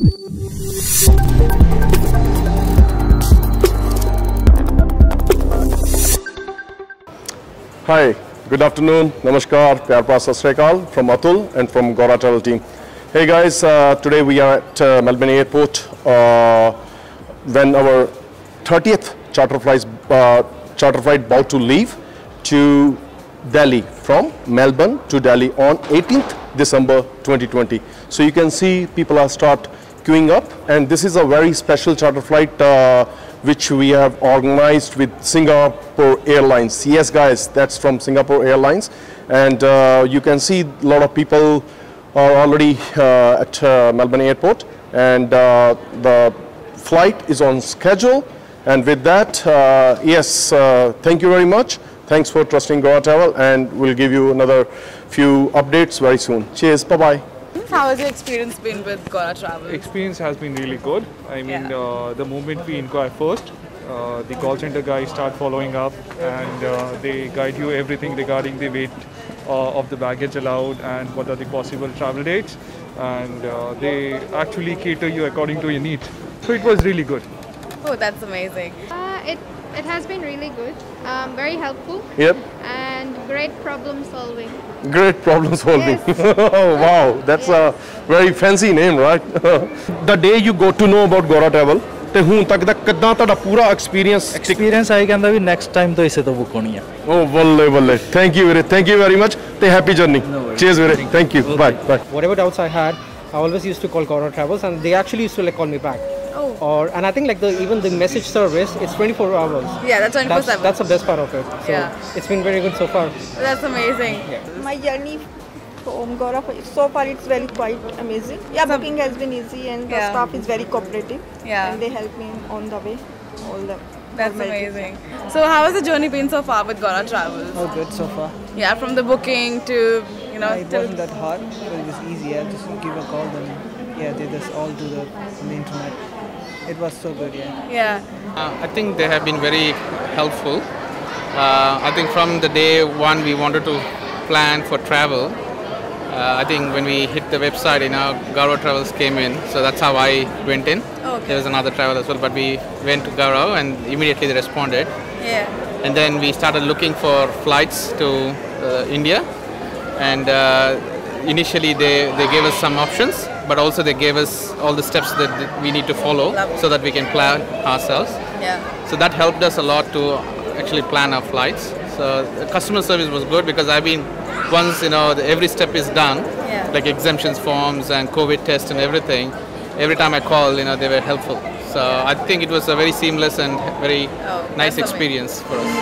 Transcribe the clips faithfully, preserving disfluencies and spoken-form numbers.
Hi, good afternoon, namaskar, pyar par sat sri akal from Atul and from Gaura Travel team. Hey guys, uh, today we are at uh, Melbourne Airport uh, when our thirtieth charter flight, uh, charter flight about to leave to Delhi from Melbourne to Delhi on eighteenth December twenty twenty. So you can see people are start queuing up, and this is a very special charter flight uh, which we have organized with Singapore Airlines. Yes guys, that's from Singapore Airlines, and uh, you can see a lot of people are already uh, at uh, Melbourne Airport, and uh, the flight is on schedule. And with that, uh, yes, uh, thank you very much. Thanks for trusting Gaura Travel, and we'll give you another few updates very soon. Cheers, bye-bye. How has your experience been with Gaura Travel? Experience has been really good. I mean, Yeah. uh, the moment we inquire first, uh, the call center guys start following up, and uh, they guide you everything regarding the weight uh, of the baggage allowed and what are the possible travel dates, and uh, they actually cater you according to your needs. So it was really good. Oh, that's amazing. Uh, it it has been really good, um, very helpful, Yep, and great problem solving. great problem solving. Yes. Oh wow, that's a very fancy name, right? The day you got to know about Gaura Travel, ਤੇ ਹੁਣ ਤੱਕ ਦਾ ਕਿੱਦਾਂ ਤੁਹਾਡਾ ਪੂਰਾ experience experience ਆਈ ਕਹਿੰਦਾ ਵੀ next time ਤੋਂ ਇਸੇ ਤੋਂ ਬੁੱਕ ਹੋਣੀ ਆ ਓ ਬੱਲੇ ਬੱਲੇ ਥੈਂਕ ਯੂ ਵੀਰੇ ਥੈਂਕ ਯੂ ਵੈਰੀ ਮਚ ਤੇ ਹੈਪੀ ਜਰਨੀ ਚੀਅਰਸ ਵੀਰੇ thank you bye bye Whatever doubts I had, I always used to call Gaura Travels, and they actually used to like call me back. Oh. Or and I think like the even the message service, it's twenty-four hours. Yeah, that's twenty-four That's, seven. that's the best part of it. So Yeah. it's been very good so far. That's amazing. My journey from Gaura, so far it's very quite amazing. Yeah, booking has been easy, and the Yeah. staff is very cooperative. Yeah. And they help me on the way. All the That's formalities. amazing. So how has the journey been so far with Gaura Travel? Oh, good so far. Yeah, from the booking to, you know, It till wasn't that hard, but it was easy. I just give a call, then yeah, they just all do the on the internet. It was so good, yeah. yeah. Uh, I think they have been very helpful. Uh, I think from the day one we wanted to plan for travel. Uh, I think when we hit the website, you know, Gaura Travels came in, so that's how I went in. Okay. There was another travel as well, but we went to Gaura and immediately they responded. Yeah. And then we started looking for flights to uh, India, and uh, initially they, they gave us some options, but also they gave us all the steps that that we need to follow Lovely. so that we can plan ourselves. Yeah. So that helped us a lot to actually plan our flights. So the customer service was good because I've been, once you know the, every step is done, Yeah. like exemptions forms and COVID test and everything, every time I call, you know, they were helpful. So I think it was a very seamless and very Oh, nice that's experience for us.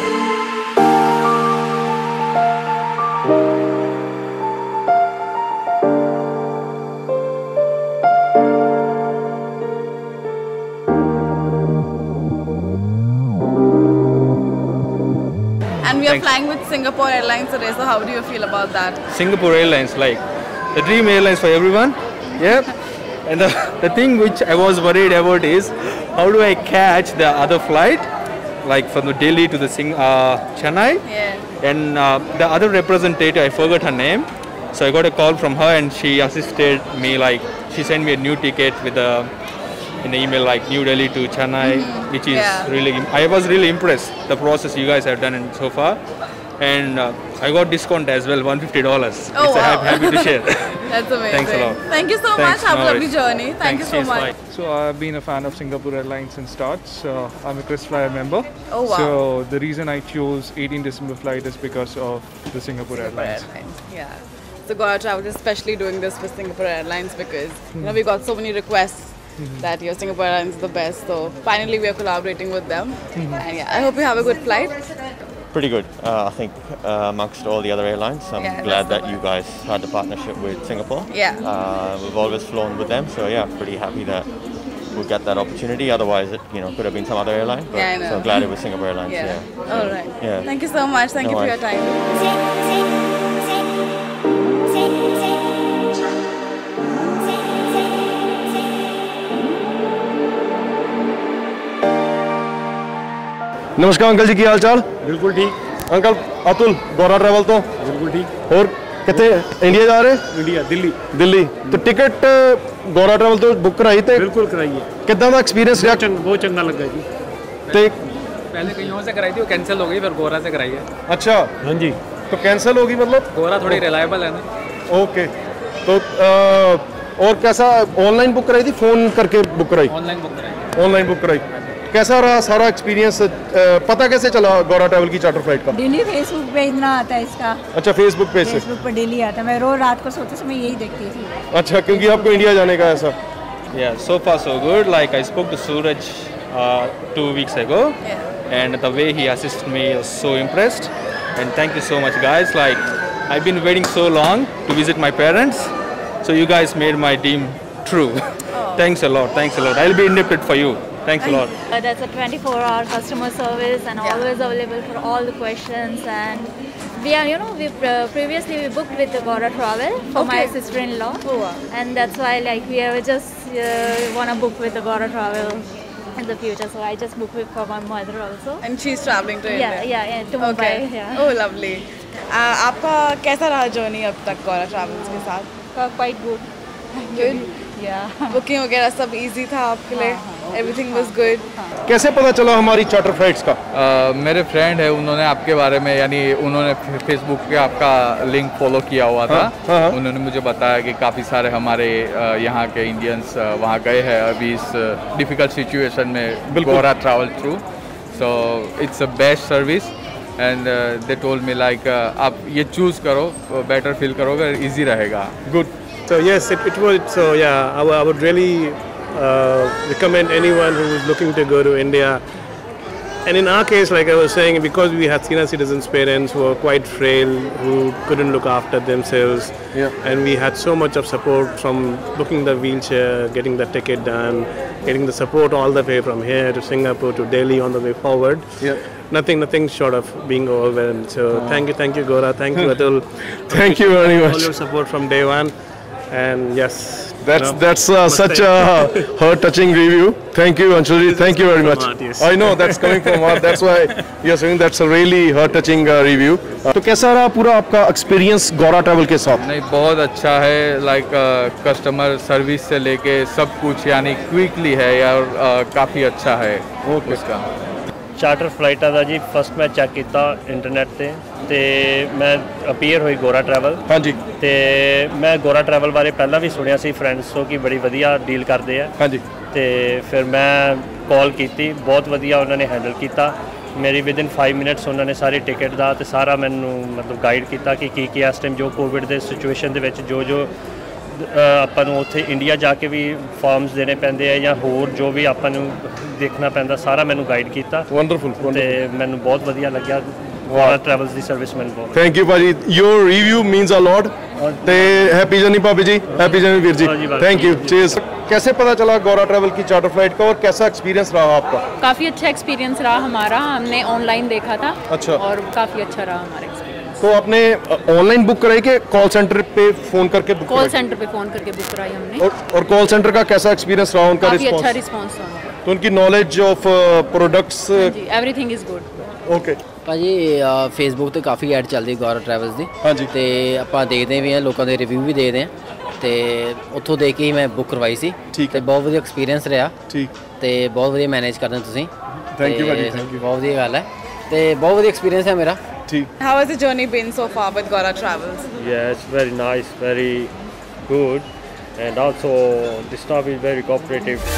And we are flying with Singapore Airlines today, so how do you feel about that? Singapore Airlines, like the dream airlines for everyone. Yeah. And the, the thing which I was worried about is how do I catch the other flight, like from the Delhi to the Sing uh, Chennai. Yeah. And uh, the other representative, I forgot her name, so I got a call from her and she assisted me. Like she sent me a new ticket with a in the email, like New Delhi to Chennai, mm-hmm. which is Yeah. really. I was really impressed the process you guys have done in so far, and uh, I got discount as well, one hundred fifty dollars. Oh, it's wow. I'm happy to share. That's amazing. Thanks a lot. Thank you so Thanks, much. Have no a lovely worries. journey. Thank Thanks, you so cheers, much. bye. So I've been a fan of Singapore Airlines since starts. Uh, I'm a KrisFlyer member. Oh, wow. So the reason I chose eighteenth December flight is because of the Singapore, Singapore Airlines. Airlines. Yeah. So Gaura Travel is especially doing this with Singapore Airlines because you know we got so many requests Mm-hmm. that your Singapore Airlines is the best. So finally we are collaborating with them. Mm-hmm. And yeah, I hope you have a good flight. Pretty good, uh, I think, uh, amongst all the other airlines. I'm Yeah, glad that's that you guys had the partnership with Singapore. Yeah. Uh, we've always flown with them, so yeah, pretty happy that we'll get that opportunity. Otherwise, it you know could have been some other airline. But Yeah, I know. So glad it was Singapore Airlines. Yeah. Yeah. All right. Yeah. Thank you so much. Thank No you for worries. your time. नमस्कार uncle ji, की हाल चाल? बिल्कुल ठीक। Uncle Atul, Gaura travel तो बिल्कुल ठीक। और कितने इंडिया जा रहे? इंडिया, दिल्ली। दिल्ली तो टिकट ਗੋਰਾ ਟਰੈਵਲ ਤੋਂ ਬੁੱਕ ਕਰਾਈ ਤੇ ਬਿਲਕੁਲ ਕਰਾਈ ਹੈ। ਕਿੱਦਾਂ ਦਾ ਐਕਸਪੀਰੀਅੰਸ ਰਿਹਾ? ਬਹੁਤ ਚੰਗਾ ਲੱਗਾ ਜੀ। ਤੇ पहले कहीं और से कराई थी, वो कैंसिल हो गई, फिर गोरा से कराई है। अच्छा, हाँ जी। तो कैंसिल होगी मतलब? गोरा थोड़ी रिलायबल है ना। ओके, तो आ, और कैसा ऑनलाइन बुक कराई थी, फ़ोन करके बुक कराई? ऑनलाइन बुक कराई। ऑनलाइन बुक कराई। कैसा रहा सारा एक्सपीरियंस? पता कैसे चला गौरा ट्रैवल की चार्टर फ्लाइट का? डेली फेसबुक पे इतना आता है इसका। अच्छा, फेसबुक पे से? फेसबुक पर डेली आता है, मैं रोज रात को सोते समय यही देखती थी। अच्छा, क्योंकि आपको इंडिया जाने का ऐसा? Yeah, so far so good. Like I spoke to Suraj uh, two weeks ago, Yeah. and the way he assisted me, I was so impressed. And thank you so much, guys. Like I've been waiting so long to visit my parents, so you guys made my dream true. Thanks a lot. Thanks a lot. I'll be indebted for you. Thanks a lot. Uh, that's a twenty-four hour customer service and Yeah. always available for all the questions. And we are, you know, we uh, previously we booked with the Gora Travel for my Okay. sister-in-law, Oh, wow. and that's why like we are just uh, wanna book with the Gora Travel in the future. So I just booked it for my mother also. And she's traveling to Yeah, India. yeah, yeah, to Mumbai. Okay. Yeah. Oh, lovely. Uh, आपका कैसा रहा journey अब तक Gaura travels के साथ? Uh, quite good. Good. Yeah. Booking वगैरह सब easy था आपके लिए? Everything was good? कैसे पता चला हमारी चार्टर फ्लाइट्स का? uh, मेरे फ्रेंड है, उन्होंने आपके बारे में, यानी उन्होंने फेसबुक पे आपका लिंक फॉलो किया हुआ था। हाँ, हाँ, हाँ। उन्होंने मुझे बताया कि काफ़ी सारे हमारे uh, यहाँ के इंडियंस uh, वहाँ गए हैं अभी इस डिफ़िकल्ट सिचुएशन में Gora travel through. So it's a best service and they told me like आप ये चूज़ करो, बेटर फील करोगे, ईजी रहेगा। Good. So yes, it, it was. So yeah, I, w- I would really uh, recommend anyone who is looking to go to India. And in our case, like I was saying, because we had senior citizens' parents who were quite frail, who couldn't look after themselves, Yeah. and we had so much of support from booking the wheelchair, getting the ticket done, getting the support all the way from here to Singapore to Delhi on the way forward. Yeah. Nothing, nothing short of being overwhelmed. So thank you, thank you, Gora, thank you, Atul. Thank you very much. All your support from day one. And yes, That's you know, that's uh, must such thank- a heart-touching review. Thank you, Anshuli. Thank you very much. from heart, yes. I know that's coming from heart. That's why you're saying that's a really heart-touching uh, review. Uh, तो कैसा रहा पूरा आपका experience Gaura travel के साथ? नहीं, बहुत अच्छा है। लाइक कस्टमर सर्विस से लेके सब कुछ यानी क्विकली है यार, काफ़ी अच्छा है उसका। ਚਾਰਟਰ ਫਲਾਈਟਾਂ ਦਾ ਜੀ ਫਸਟ ਮੈਂ ਚੈੱਕ ਕੀਤਾ ਇੰਟਰਨੈਟ ਤੇ ਤੇ ਮੈਂ ਅਪੀਅਰ ਹੋਈ ਗੋਰਾ ਟਰੈਵਲ। ਹਾਂਜੀ। ਤੇ ਮੈਂ ਗੋਰਾ ਟਰੈਵਲ ਬਾਰੇ ਪਹਿਲਾਂ ਵੀ ਸੁਣਿਆ ਸੀ ਫਰੈਂਡਸ ਤੋਂ ਕਿ ਬੜੀ ਵਧੀਆ ਡੀਲ ਕਰਦੇ ਆ। ਹਾਂਜੀ। ਤੇ ਫਿਰ ਮੈਂ ਕਾਲ ਕੀਤੀ, ਬਹੁਤ ਵਧੀਆ ਉਹਨਾਂ ਨੇ ਹੈਂਡਲ ਕੀਤਾ ਮੇਰੀ। ਵਿਦਿਨ ਫਾਈਵ ਮਿੰਟਸ ਉਹਨਾਂ ਨੇ ਸਾਰੇ ਟਿਕਟ ਦਾ ਤੇ ਸਾਰਾ ਮੈਨੂੰ ਮਤਲਬ ਗਾਈਡ ਕੀਤਾ ਕਿ ਕੀ ਕੀ ਇਸ ਟਾਈਮ ਜੋ ਕੋਵਿਡ ਦੇ ਸਿਚੁਏਸ਼ਨ ਦੇ ਵਿੱਚ ਜੋ ਜੋ ਆਪਾਂ ਨੂੰ ਉੱਥੇ ਇੰਡੀਆ ਜਾ ਕੇ ਵੀ ਫਾਰਮਸ ਦੇਣੇ ਪੈਂਦੇ ਆ ਜਾਂ ਹੋਰ ਜੋ ਵੀ ਆਪਾਂ ਨੂੰ ਦੇਖਣਾ ਪੈਂਦਾ, ਸਾਰਾ ਮੈਨੂੰ ਗਾਈਡ ਕੀਤਾ। ਵੰਡਰਫੁਲ। ਤੇ ਮੈਨੂੰ ਬਹੁਤ ਵਧੀਆ ਲੱਗਿਆ ਗੋਰਾ ਟਰੈਵਲਸ ਦੀ ਸਰਵਿਸ ਮੈਨੂੰ ਬਹੁਤ। ਥੈਂਕ ਯੂ ਭਾਜੀ, ਯੋਰ ਰਿਵਿਊ ਮੀਨਸ ਅ ਲੋਟ। ਤੇ हैप्पी जर्नी भाभी जी, हैप्पी जर्नी वीर जी। Thank you, cheers. कैसे पता चला गौरा ट्रैवल की चार्टर फ्लाइट का और कैसा एक्सपीरियंस रहा आपका? काफ़ी अच्छा एक्सपीरियंस रहा हमारा, हमने ऑनलाइन देखा था। अच्छा। और काफ़ी अच्छा रहा हमारा एक्सपीरियंस। तो आपने ऑनलाइन बुक कराई कि कॉल सेंटर पे फ़ोन करके बुक कॉल कराई? सेंटर पे फ़ोन करके बुक कराई हमने। और, और कॉल सेंटर का कैसा एक्सपीरियंस रहा उनका? काफ़ी अच्छा रिस्पॉन्स? रिस्पॉन्स था उनका। तो उनकी नॉलेज ऑफ प्रोडक्ट्स? जी, एवरीथिंग इज़ गुड। ਓਕੇ ਭਾਜੀ ਫੇਸਬੁੱਕ ਤੇ ਕਾਫੀ ਐਡ ਚੱਲਦੀ ਗੌਰਾ ਟਰੈਵਲਸ ਦੀ। ਹਾਂਜੀ। ਤੇ ਆਪਾਂ ਦੇਖਦੇ ਵੀ ਆ, ਲੋਕਾਂ ਦੇ ਰਿਵਿਊ ਵੀ ਦੇਖਦੇ ਆ ਤੇ ਉੱਥੋਂ ਦੇਖ ਕੇ ਹੀ ਮੈਂ ਬੁੱਕ ਕਰਵਾਈ ਸੀ। ਤੇ ਬਹੁਤ ਵਧੀਆ ਐਕਸਪੀਰੀਅੰਸ ਰਿਹਾ। ਠੀਕ। ਤੇ ਬਹੁਤ ਵਧੀਆ ਮੈਨੇਜ ਕਰਦੇ ਹੋ ਤੁਸੀਂ। ਥੈਂਕ ਯੂ ਭਾਜੀ, ਤੇ ਥੈਂਕ ਯੂ। ਬਹੁਤ ਵਧੀਆ ਗੱਲ ਹੈ ਤੇ ਬਹੁਤ ਵਧੀਆ ਐਕਸਪੀਰੀਅੰਸ ਹੈ ਮੇਰਾ। ਠੀਕ। How has the journey been so far with Gora Travels? Yeah, it's very nice, very good, and also the staff is very cooperative.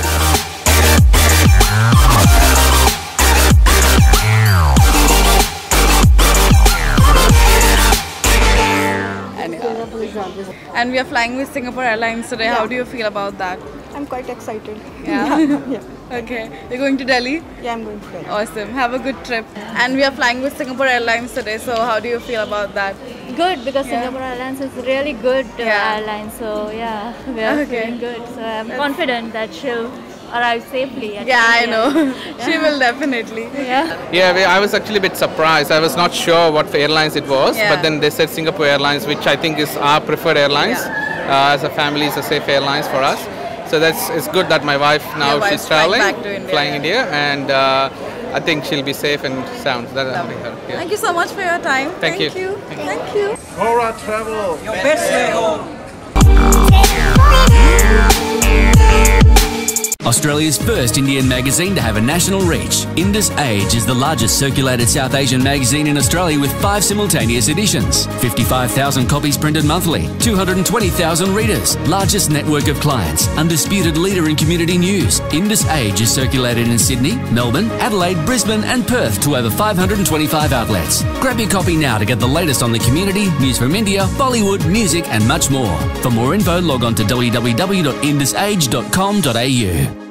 And we are flying with Singapore Airlines today. Yeah. How do you feel about that? I'm quite excited. Yeah. yeah. Okay. You're going to Delhi? Yeah, I'm going to Delhi. Awesome. Have a good trip. And we are flying with Singapore Airlines today. So how do you feel about that? Good, because Yeah. Singapore Airlines is really good uh, Yeah. airline. So yeah, we are Okay. feeling good. So I'm That's- confident that she'll arrive safely. At Yeah, I India. know. She will definitely. Yeah. Yeah, we, I was actually a bit surprised. I was not sure what airlines it was, Yeah. but then they said Singapore Airlines, which I think is our preferred airlines. Uh, as a family, it's a safe airlines for us. So that's it's good that my wife now Your wife's she's traveling, flying back to India, flying yeah. India, and uh, I think she'll be safe and sound. That I think her. Yeah. Thank you so much for your time. Thank Thank you. you. Thank you. Gora Travel. Your best way home. Australia's first Indian magazine to have a national reach, Indus Age is the largest circulated South Asian magazine in Australia with five simultaneous editions, fifty-five thousand copies printed monthly, two hundred twenty thousand readers, largest network of clients, undisputed leader in community news. Indus Age is circulated in Sydney, Melbourne, Adelaide, Brisbane and Perth to over five hundred twenty-five outlets. Grab your copy now to get the latest on the community, news from India, Bollywood, music and much more. For more info, log on to w w w dot indus age dot com dot a u.